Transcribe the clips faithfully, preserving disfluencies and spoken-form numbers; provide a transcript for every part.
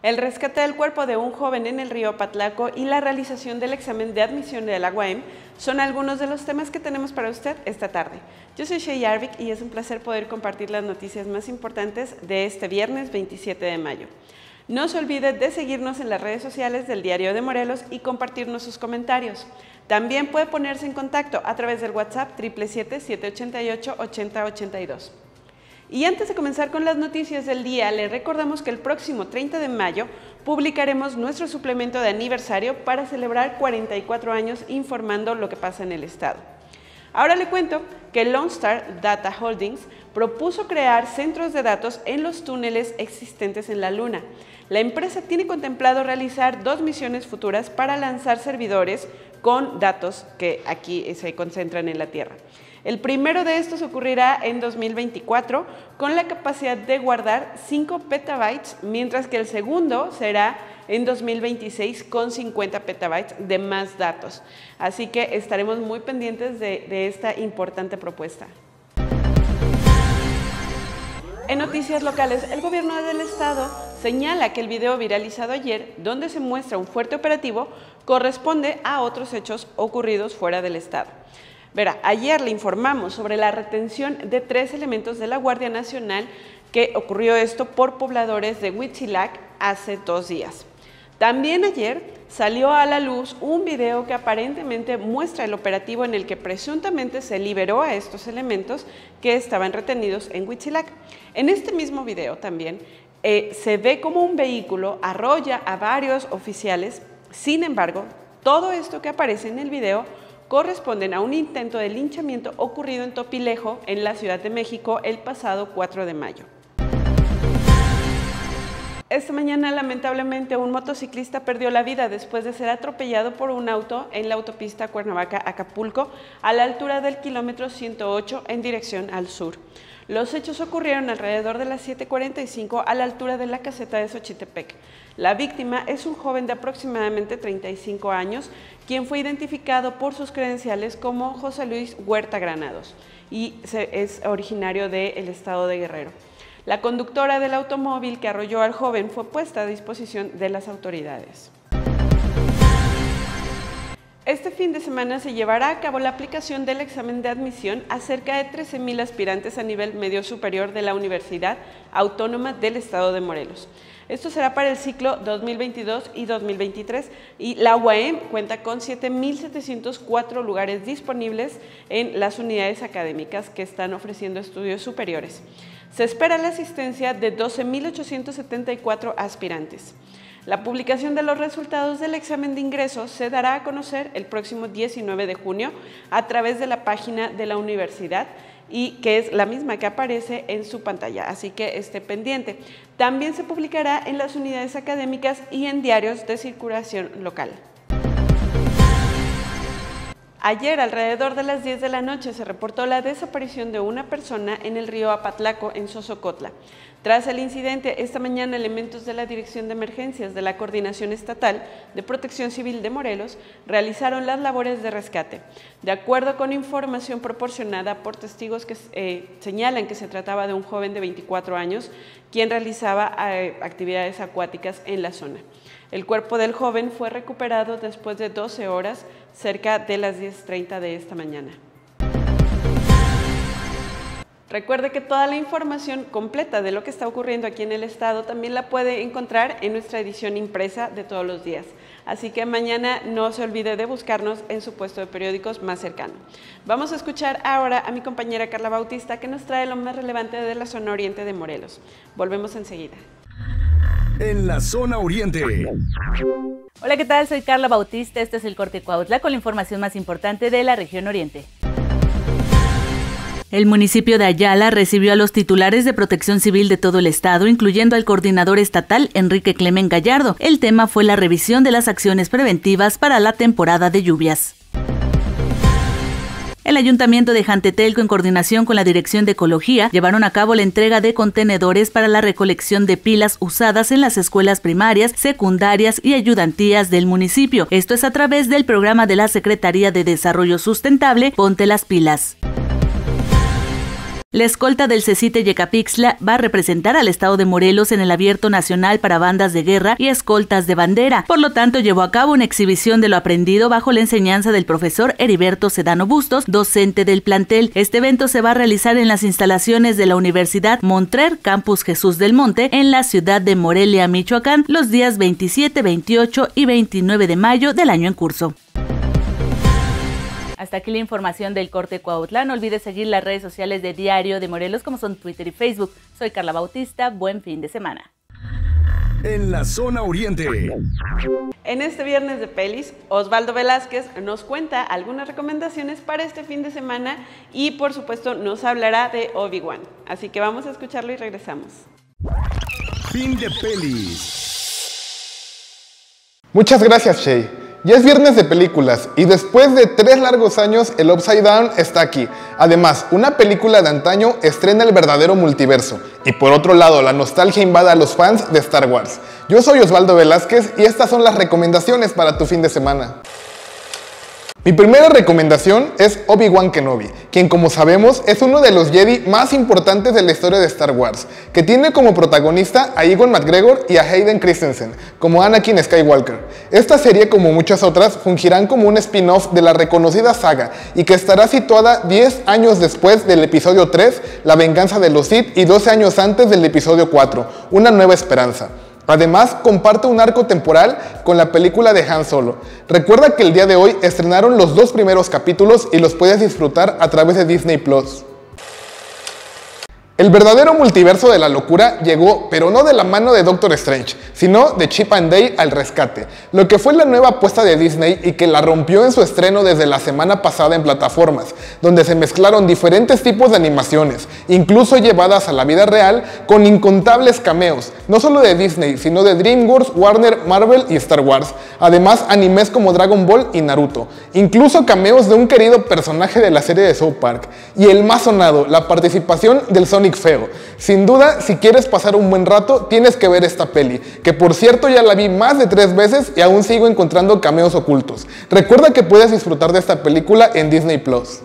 El rescate del cuerpo de un joven en el río Apatlaco y la realización del examen de admisión de la U A M son algunos de los temas que tenemos para usted esta tarde. Yo soy Shea Yarvik y es un placer poder compartir las noticias más importantes de este viernes veintisiete de mayo. No se olvide de seguirnos en las redes sociales del Diario de Morelos y compartirnos sus comentarios. También puede ponerse en contacto a través del WhatsApp siete siete siete, siete ocho ocho, ocho cero ocho dos. Y antes de comenzar con las noticias del día, le recordamos que el próximo treinta de mayo publicaremos nuestro suplemento de aniversario para celebrar cuarenta y cuatro años informando lo que pasa en el estado. Ahora le cuento que Lone Star Data Holdings propuso crear centros de datos en los túneles existentes en la Luna. La empresa tiene contemplado realizar dos misiones futuras para lanzar servidores con datos que aquí se concentran en la Tierra. El primero de estos ocurrirá en dos mil veinticuatro con la capacidad de guardar cinco petabytes, mientras que el segundo será en dos mil veintiséis con cincuenta petabytes de más datos. Así que estaremos muy pendientes de, de esta importante propuesta. En noticias locales, el gobierno del estado señala que el video viralizado ayer, donde se muestra un fuerte operativo, corresponde a otros hechos ocurridos fuera del estado. Verá, ayer le informamos sobre la retención de tres elementos de la Guardia Nacional, que ocurrió esto por pobladores de Huitzilac hace dos días. También ayer salió a la luz un video que aparentemente muestra el operativo en el que presuntamente se liberó a estos elementos que estaban retenidos en Huitzilac. En este mismo video también eh, se ve como un vehículo arrolla a varios oficiales. Sin embargo, todo esto que aparece en el video corresponden a un intento de linchamiento ocurrido en Topilejo, en la Ciudad de México, el pasado cuatro de mayo. Esta mañana, lamentablemente, un motociclista perdió la vida después de ser atropellado por un auto en la autopista Cuernavaca-Acapulco, a la altura del kilómetro ciento ocho en dirección al sur. Los hechos ocurrieron alrededor de las siete cuarenta y cinco a la altura de la caseta de Xochitepec. La víctima es un joven de aproximadamente treinta y cinco años, quien fue identificado por sus credenciales como José Luis Huerta Granados y es originario del estado de Guerrero. La conductora del automóvil que arrolló al joven fue puesta a disposición de las autoridades. Este fin de semana se llevará a cabo la aplicación del examen de admisión a cerca de trece mil aspirantes a nivel medio superior de la Universidad Autónoma del Estado de Morelos. Esto será para el ciclo dos mil veintidós y dos mil veintitrés y la U A M cuenta con siete mil setecientos cuatro lugares disponibles en las unidades académicas que están ofreciendo estudios superiores. Se espera la asistencia de doce mil ochocientos setenta y cuatro aspirantes. La publicación de los resultados del examen de ingreso se dará a conocer el próximo diecinueve de junio a través de la página de la universidad, y que es la misma que aparece en su pantalla, así que esté pendiente. También se publicará en las unidades académicas y en diarios de circulación local. Ayer, alrededor de las diez de la noche, se reportó la desaparición de una persona en el río Apatlaco, en Sosocotla. Tras el incidente, esta mañana elementos de la Dirección de Emergencias de la Coordinación Estatal de Protección Civil de Morelos realizaron las labores de rescate. De acuerdo con información proporcionada por testigos que eh, señalan que se trataba de un joven de veinticuatro años, quien realizaba eh, actividades acuáticas en la zona. El cuerpo del joven fue recuperado después de doce horas, cerca de las diez treinta de esta mañana. Recuerde que toda la información completa de lo que está ocurriendo aquí en el estado también la puede encontrar en nuestra edición impresa de todos los días. Así que mañana no se olvide de buscarnos en su puesto de periódicos más cercano. Vamos a escuchar ahora a mi compañera Carla Bautista, que nos trae lo más relevante de la zona oriente de Morelos. Volvemos enseguida. En la zona oriente. Hola, ¿qué tal? Soy Carla Bautista, este es el Corte Cuautla con la información más importante de la región oriente. El municipio de Ayala recibió a los titulares de Protección Civil de todo el estado, incluyendo al coordinador estatal Enrique Clemen Gallardo. El tema fue la revisión de las acciones preventivas para la temporada de lluvias. El Ayuntamiento de Jantetelco, en coordinación con la Dirección de Ecología, llevaron a cabo la entrega de contenedores para la recolección de pilas usadas en las escuelas primarias, secundarias y ayudantías del municipio. Esto es a través del programa de la Secretaría de Desarrollo Sustentable, Ponte las Pilas. La escolta del CECITE Yecapixtla va a representar al estado de Morelos en el Abierto Nacional para Bandas de Guerra y Escoltas de Bandera. Por lo tanto, llevó a cabo una exhibición de lo aprendido bajo la enseñanza del profesor Heriberto Sedano Bustos, docente del plantel. Este evento se va a realizar en las instalaciones de la Universidad Montrer, Campus Jesús del Monte, en la ciudad de Morelia, Michoacán, los días veintisiete, veintiocho y veintinueve de mayo del año en curso. Hasta aquí la información del Corte Cuautitlán. No olvides seguir las redes sociales de Diario de Morelos como son Twitter y Facebook. Soy Carla Bautista. Buen fin de semana. En la zona oriente. En este viernes de pelis, Osvaldo Velázquez nos cuenta algunas recomendaciones para este fin de semana y por supuesto nos hablará de Obi-Wan. Así que vamos a escucharlo y regresamos. Fin de pelis. Muchas gracias, Shay. Ya es viernes de películas y después de tres largos años el Upside Down está aquí. Además, una película de antaño estrena el verdadero multiverso. Y por otro lado, la nostalgia invade a los fans de Star Wars. Yo soy Osvaldo Velázquez y estas son las recomendaciones para tu fin de semana. Mi primera recomendación es Obi-Wan Kenobi, quien como sabemos es uno de los Jedi más importantes de la historia de Star Wars, que tiene como protagonista a Ewan McGregor y a Hayden Christensen, como Anakin Skywalker. Esta serie, como muchas otras, fungirán como un spin-off de la reconocida saga y que estará situada diez años después del episodio tres, La venganza de los Sith, y doce años antes del episodio cuatro, Una nueva esperanza. Además, comparte un arco temporal con la película de Han Solo. Recuerda que el día de hoy estrenaron los dos primeros capítulos y los puedes disfrutar a través de Disney Plus. El verdadero multiverso de la locura llegó, pero no de la mano de Doctor Strange, sino de Chip and Dale al rescate, lo que fue la nueva apuesta de Disney y que la rompió en su estreno desde la semana pasada en plataformas, donde se mezclaron diferentes tipos de animaciones, incluso llevadas a la vida real, con incontables cameos, no solo de Disney, sino de DreamWorks, Warner, Marvel y Star Wars, además animes como Dragon Ball y Naruto, incluso cameos de un querido personaje de la serie de South Park, y el más sonado, la participación del Sonic Feo. Sin duda, si quieres pasar un buen rato, tienes que ver esta peli, que por cierto ya la vi más de tres veces y aún sigo encontrando cameos ocultos. Recuerda que puedes disfrutar de esta película en Disney Plus.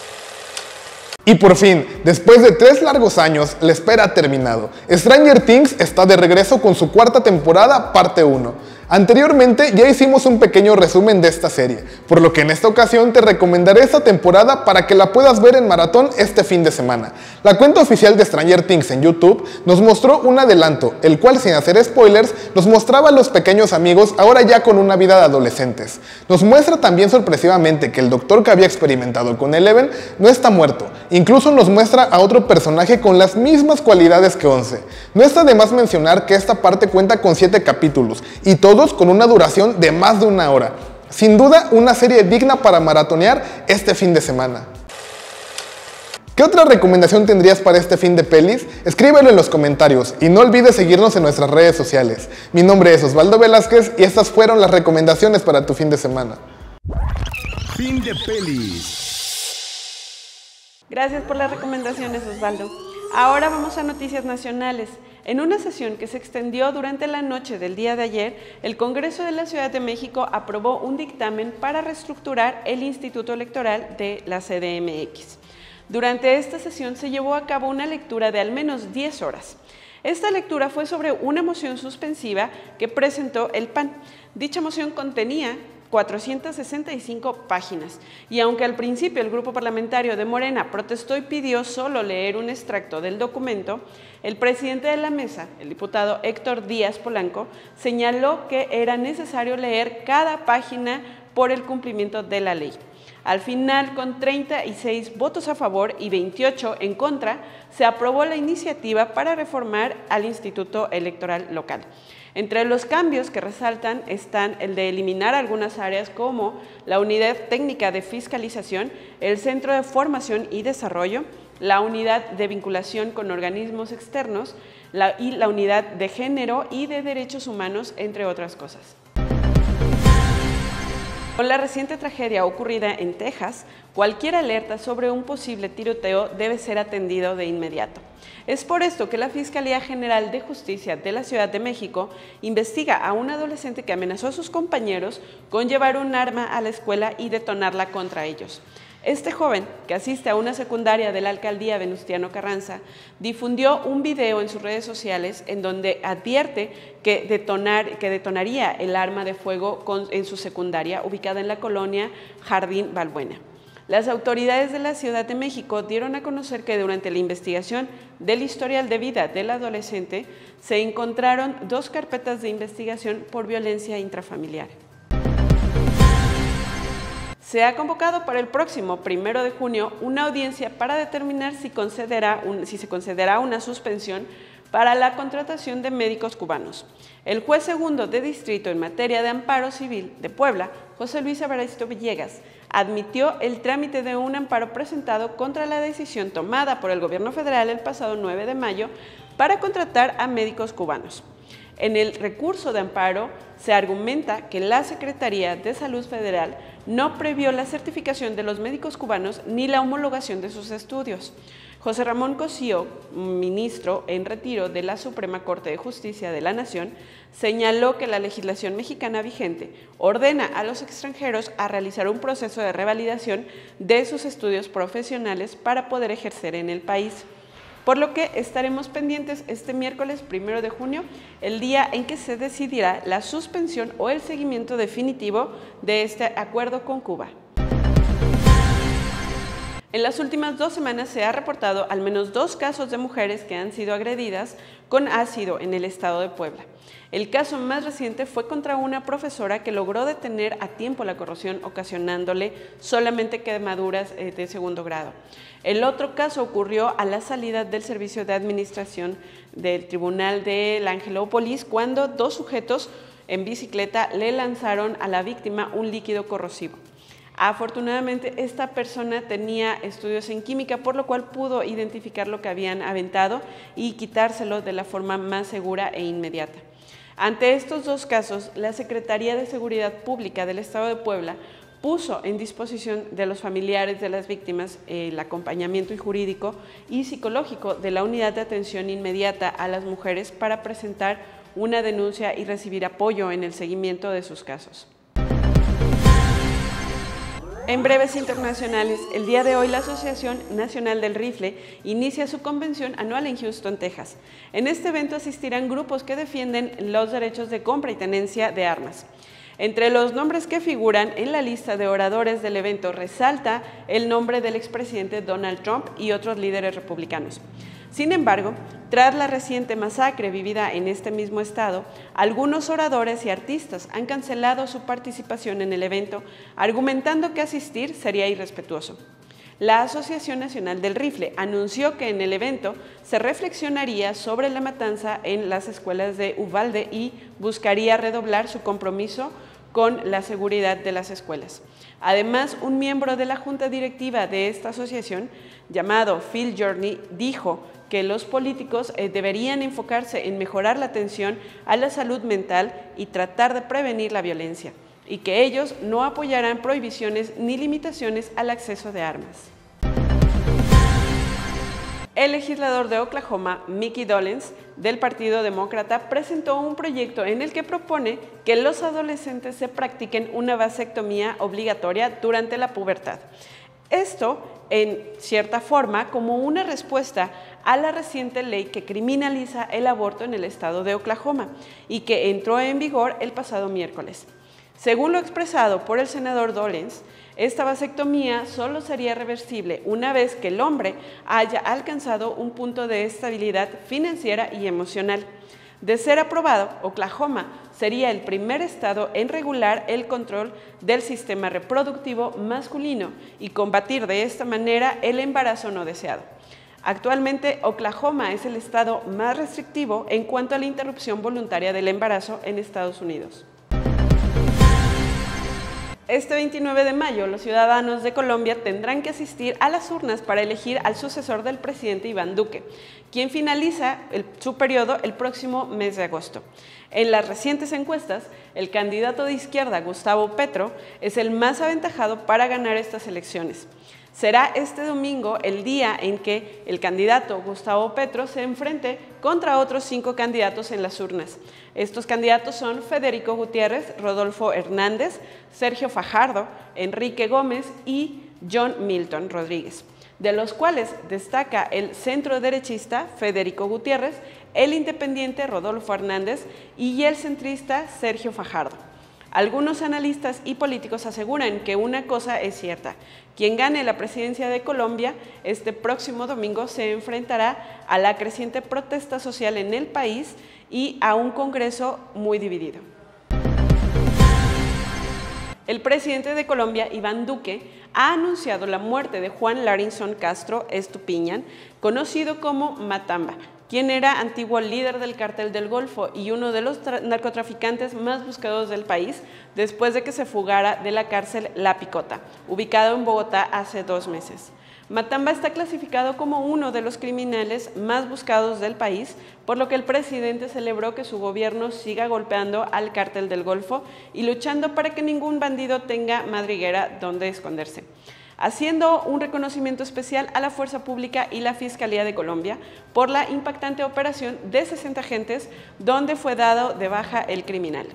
Y por fin, después de tres largos años, la espera ha terminado. Stranger Things está de regreso con su cuarta temporada, parte uno. Anteriormente ya hicimos un pequeño resumen de esta serie, por lo que en esta ocasión te recomendaré esta temporada para que la puedas ver en maratón este fin de semana. La cuenta oficial de Stranger Things en YouTube nos mostró un adelanto, el cual sin hacer spoilers nos mostraba a los pequeños amigos ahora ya con una vida de adolescentes. Nos muestra también sorpresivamente que el doctor que había experimentado con Eleven no está muerto, incluso nos muestra a otro personaje con las mismas cualidades que Once. No está de más mencionar que esta parte cuenta con siete capítulos y todo todos con una duración de más de una hora. Sin duda, una serie digna para maratonear este fin de semana. ¿Qué otra recomendación tendrías para este fin de pelis? Escríbelo en los comentarios y no olvides seguirnos en nuestras redes sociales. Mi nombre es Osvaldo Velázquez y estas fueron las recomendaciones para tu fin de semana. Fin de pelis. Gracias por las recomendaciones, Osvaldo. Ahora vamos a noticias nacionales. En una sesión que se extendió durante la noche del día de ayer, el Congreso de la Ciudad de México aprobó un dictamen para reestructurar el Instituto Electoral de la C D M X. Durante esta sesión se llevó a cabo una lectura de al menos diez horas. Esta lectura fue sobre una moción suspensiva que presentó el P A N. Dicha moción contenía cuatrocientas sesenta y cinco páginas, y aunque al principio el grupo parlamentario de Morena protestó y pidió solo leer un extracto del documento, el presidente de la mesa, el diputado Héctor Díaz Polanco, señaló que era necesario leer cada página por el cumplimiento de la ley. Al final, con treinta y seis votos a favor y veintiocho en contra, se aprobó la iniciativa para reformar al Instituto Electoral local. Entre los cambios que resaltan están el de eliminar algunas áreas como la Unidad Técnica de Fiscalización, el Centro de Formación y Desarrollo, la Unidad de Vinculación con Organismos Externos la, y la Unidad de Género y de Derechos Humanos, entre otras cosas. Con la reciente tragedia ocurrida en Texas, cualquier alerta sobre un posible tiroteo debe ser atendido de inmediato. Es por esto que la Fiscalía General de Justicia de la Ciudad de México investiga a un adolescente que amenazó a sus compañeros con llevar un arma a la escuela y detonarla contra ellos. Este joven, que asiste a una secundaria de la alcaldía Venustiano Carranza, difundió un video en sus redes sociales en donde advierte que, detonar, que detonaría el arma de fuego con, en su secundaria, ubicada en la colonia Jardín Balbuena. Las autoridades de la Ciudad de México dieron a conocer que durante la investigación del historial de vida del adolescente se encontraron dos carpetas de investigación por violencia intrafamiliar. Se ha convocado para el próximo primero de junio una audiencia para determinar si, concederá un, si se concederá una suspensión para la contratación de médicos cubanos. El juez segundo de distrito en materia de amparo civil de Puebla, José Luis Evaristo Villegas, admitió el trámite de un amparo presentado contra la decisión tomada por el gobierno federal el pasado nueve de mayo para contratar a médicos cubanos. En el recurso de amparo se argumenta que la Secretaría de Salud Federal no previó la certificación de los médicos cubanos ni la homologación de sus estudios. José Ramón Cosío, ministro en retiro de la Suprema Corte de Justicia de la Nación, señaló que la legislación mexicana vigente ordena a los extranjeros a realizar un proceso de revalidación de sus estudios profesionales para poder ejercer en el país. Por lo que estaremos pendientes este miércoles primero de junio, el día en que se decidirá la suspensión o el seguimiento definitivo de este acuerdo con Cuba. En las últimas dos semanas se ha reportado al menos dos casos de mujeres que han sido agredidas con ácido en el estado de Puebla. El caso más reciente fue contra una profesora que logró detener a tiempo la corrosión, ocasionándole solamente quemaduras eh, de segundo grado. El otro caso ocurrió a la salida del servicio de administración del Tribunal de la Angelópolis, cuando dos sujetos en bicicleta le lanzaron a la víctima un líquido corrosivo. Afortunadamente, esta persona tenía estudios en química, por lo cual pudo identificar lo que habían aventado y quitárselo de la forma más segura e inmediata. Ante estos dos casos, la Secretaría de Seguridad Pública del Estado de Puebla puso en disposición de los familiares de las víctimas el acompañamiento jurídico y psicológico de la Unidad de Atención Inmediata a las Mujeres para presentar una denuncia y recibir apoyo en el seguimiento de sus casos. En breves internacionales, el día de hoy la Asociación Nacional del Rifle inicia su convención anual en Houston, Texas. En este evento asistirán grupos que defienden los derechos de compra y tenencia de armas. Entre los nombres que figuran en la lista de oradores del evento resalta el nombre del expresidente Donald Trump y otros líderes republicanos. Sin embargo, tras la reciente masacre vivida en este mismo estado, algunos oradores y artistas han cancelado su participación en el evento, argumentando que asistir sería irrespetuoso. La Asociación Nacional del Rifle anunció que en el evento se reflexionaría sobre la matanza en las escuelas de Uvalde y buscaría redoblar su compromiso con la seguridad de las escuelas. Además, un miembro de la junta directiva de esta asociación, llamado Phil Journey, dijo que los políticos eh, deberían enfocarse en mejorar la atención a la salud mental y tratar de prevenir la violencia, y que ellos no apoyarán prohibiciones ni limitaciones al acceso de armas. El legislador de Oklahoma, Mickey Dolenz, del Partido Demócrata, presentó un proyecto en el que propone que los adolescentes se practiquen una vasectomía obligatoria durante la pubertad. Esto, en cierta forma, como una respuesta a la reciente ley que criminaliza el aborto en el estado de Oklahoma y que entró en vigor el pasado miércoles. Según lo expresado por el senador Dolenz, esta vasectomía solo sería reversible una vez que el hombre haya alcanzado un punto de estabilidad financiera y emocional. De ser aprobado, Oklahoma sería el primer estado en regular el control del sistema reproductivo masculino y combatir de esta manera el embarazo no deseado. Actualmente, Oklahoma es el estado más restrictivo en cuanto a la interrupción voluntaria del embarazo en Estados Unidos. Este veintinueve de mayo, los ciudadanos de Colombia tendrán que asistir a las urnas para elegir al sucesor del presidente Iván Duque, quien finaliza el, su periodo el próximo mes de agosto. En las recientes encuestas, el candidato de izquierda, Gustavo Petro, es el más aventajado para ganar estas elecciones. Será este domingo el día en que el candidato Gustavo Petro se enfrente contra otros cinco candidatos en las urnas. Estos candidatos son Federico Gutiérrez, Rodolfo Hernández, Sergio Fajardo, Enrique Gómez y John Milton Rodríguez, de los cuales destaca el centro derechista Federico Gutiérrez, el independiente Rodolfo Hernández y el centrista Sergio Fajardo. Algunos analistas y políticos aseguran que una cosa es cierta: quien gane la presidencia de Colombia este próximo domingo se enfrentará a la creciente protesta social en el país y a un Congreso muy dividido. El presidente de Colombia, Iván Duque, ha anunciado la muerte de Juan Larinson Castro Estupiñán, conocido como Matamba, quien era antiguo líder del Cártel del Golfo y uno de los narcotraficantes más buscados del país después de que se fugara de la cárcel La Picota, ubicado en Bogotá hace dos meses. Matamba está clasificado como uno de los criminales más buscados del país, por lo que el presidente celebró que su gobierno siga golpeando al Cártel del Golfo y luchando para que ningún bandido tenga madriguera donde esconderse, haciendo un reconocimiento especial a la Fuerza Pública y la Fiscalía de Colombia por la impactante operación de sesenta agentes donde fue dado de baja el criminal.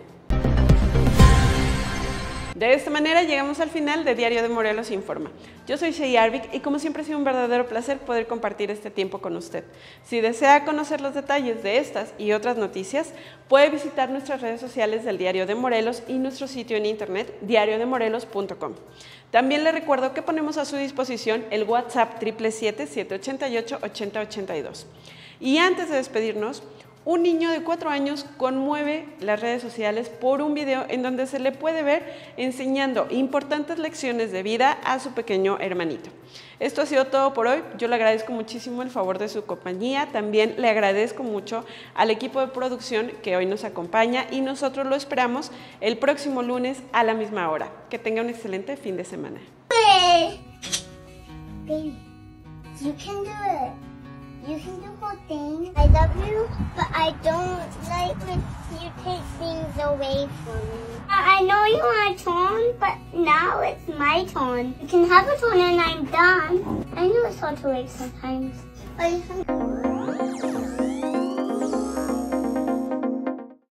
De esta manera llegamos al final de Diario de Morelos Informa. Yo soy Shey Arvik y como siempre ha sido un verdadero placer poder compartir este tiempo con usted. Si desea conocer los detalles de estas y otras noticias, puede visitar nuestras redes sociales del Diario de Morelos y nuestro sitio en internet diario de morelos punto com. También le recuerdo que ponemos a su disposición el WhatsApp siete siete siete, siete ocho ocho, ocho cero ocho dos. Y antes de despedirnos, un niño de cuatro años conmueve las redes sociales por un video en donde se le puede ver enseñando importantes lecciones de vida a su pequeño hermanito. Esto ha sido todo por hoy. Yo le agradezco muchísimo el favor de su compañía. También le agradezco mucho al equipo de producción que hoy nos acompaña y nosotros lo esperamos el próximo lunes a la misma hora. Que tenga un excelente fin de semana. Baby, you can do it. You can do whole thing. I love you, but I don't like when you take things away from me. I know you want a turn, but now it's my turn. You can have a turn and I'm done. I know it's hard to wait sometimes. I